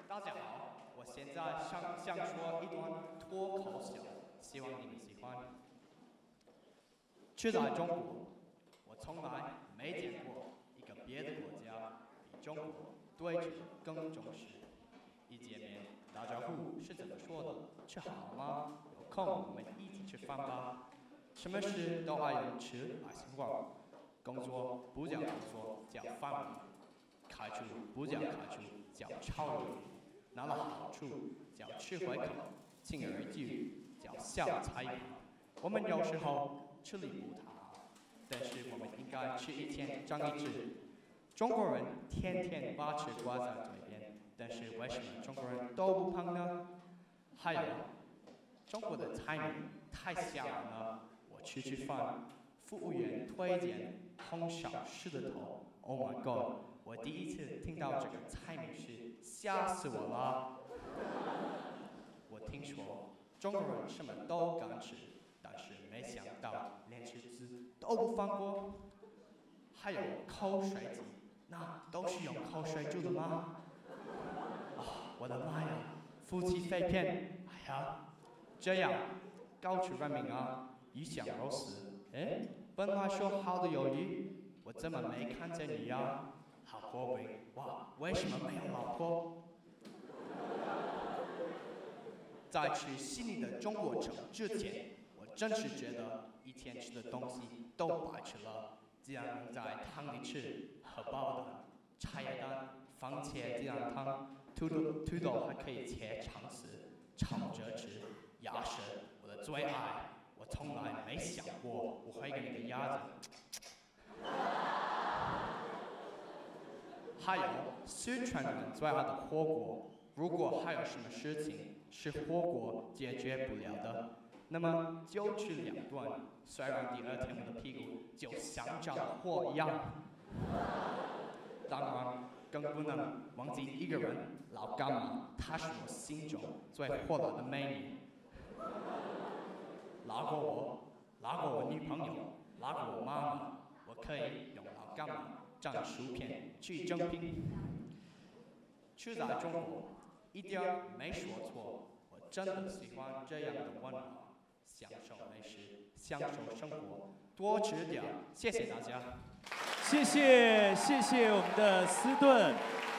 大家好，我现在想说一段脱口秀，希望你们喜欢。去在中国，我从来没见过一个别的国家比中国对这更重视。一见面打招呼是怎么说的？吃好吗？有空我们一起吃饭吧。什么事都爱用吃来形容。工作不叫工作，叫范围；开除不叫开除，叫超越；拿了好处叫吃回口，轻而易举叫小菜一盘。我们有时候吃力不讨好，但是我们应该吃一堑长一智。中国人天天把吃挂在嘴边，但是为什么中国人都不胖呢？还有，中国的菜名太吓人了。我去吃饭，服务员推荐红烧狮子头 ，Oh my god！ 我第一次听到这个菜名时，吓死我了。我听说中国人什么都敢吃，但是没想到连吃字都不放过。还有口水鸡，那都是用口水煮的吗？啊，我的妈呀！夫妻肺片，哎呀，这样高出人命啊！鱼香肉丝，哎，本来说好的鱿鱼，我怎么没看见你呀？好过分！哇，为什么没有老婆？在吃细腻的中国城之前，我真是觉得一天吃的东西都白吃了。既然能在汤里吃，荷包蛋、茶叶蛋、番茄鸡蛋汤，土豆还可以切肠丝，炒着吃。鸭舌，我的最爱。我从来没想过我会跟那个鸭子。还有四川人最爱的火锅，如果还有什么事情是火锅解决不了的，那么就吃2顿，虽然第2天我的屁股就像着了火一样。当然，更不能忘记一个人，老干妈，她是我心中最火辣的美女。拉过我，拉过我女朋友，拉过我妈妈，我可以用老干妈蘸薯片去整拼。去在中国，一点儿没说错，我真的喜欢这样的文化，享受美食，享受生活，多吃点，谢谢大家。 谢谢我们的斯顿。